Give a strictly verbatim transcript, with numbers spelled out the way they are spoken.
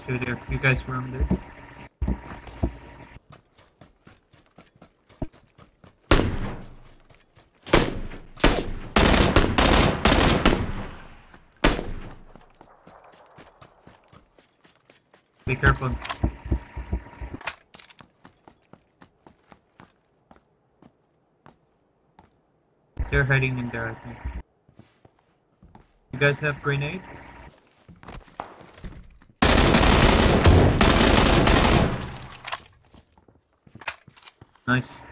two there. You guys were on there. Be careful. They're hiding in there, I think. You guys have grenade? Nice.